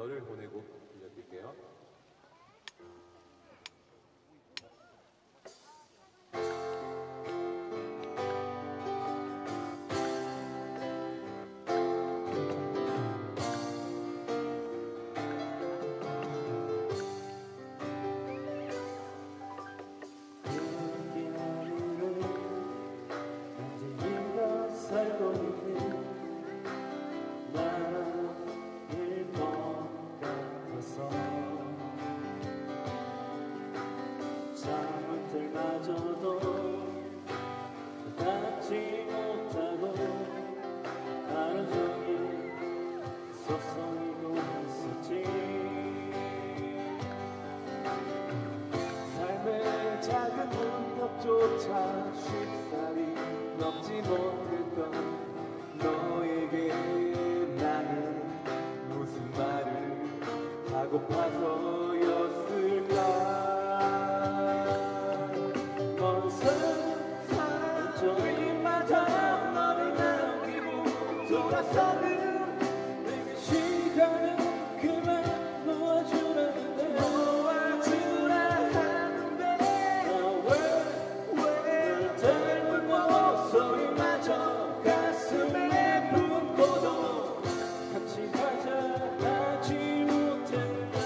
너를 보내고 들려드릴게요. 살고 있는 나일 것 같아서 잘못들마저도 닿지 못하고 하루 종일 서성이고 있었지. 삶의 작은 문턱조차 쉽사리 넘지 못했던 너에게 나는 무슨 말을 하고파서였을까. 먼 세상 저리마다 너를 남기고 돌아서는 내게 시간은 그만 놓아주라는데 놓아주라 하는데 왜 닮은 목소리마저 가슴에 품고도 같이 가자 하지 못했나.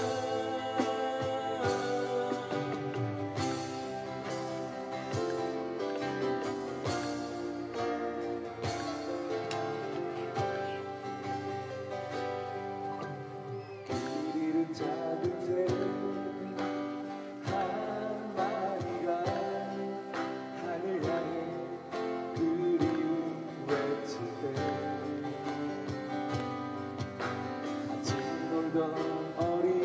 길 잃은 작은 새 한 마리가 하늘 향해 그리움 외칠 때 아침 놀던 어린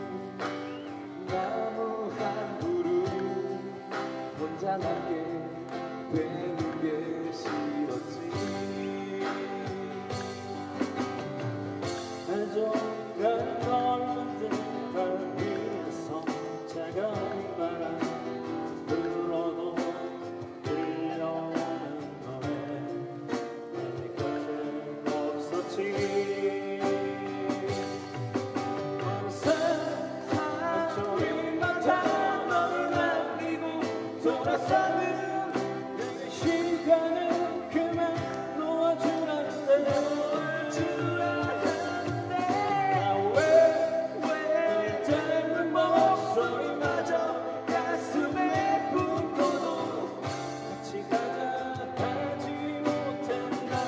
나무 한 그루 혼자 남게 되는 게 싫었지. 해줘가는 넓은 듯한 위에서 차가운 바람 불어도 들려오는 노래 내 곁엔 없었지. 먼 세상 저리마다 너를 남기고 돌아서는 내게 시간은 그만 놓아주라는데 놓아주라 하는데 왜 닮은 목소리마저 가슴에 품고도 같이 가자 하지 못했나.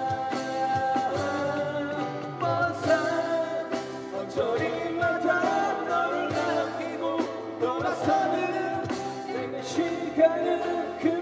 먼 산 저리마다 너를 남기고 돌아서는 내게 시간은 그